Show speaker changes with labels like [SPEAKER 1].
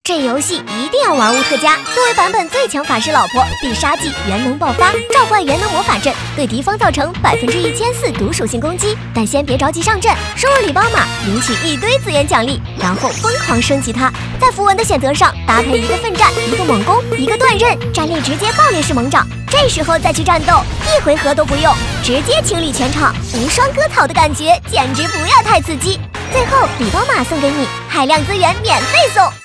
[SPEAKER 1] 这游戏一定要玩乌特加。作为版本最强法师老婆，必杀技元能爆发，召唤元能魔法阵，对敌方造成1400%毒属性攻击。但先别着急上阵，收入礼包码，领取一堆资源奖励，然后疯狂升级它。在符文的选择上，搭配一个奋战，一个猛攻，一个断刃，战力直接爆裂式猛涨。这时候再去战斗，一回合都不用，直接清理全场，无双割草的感觉简直不要太刺激。最后礼包码送给你，海量资源免费送。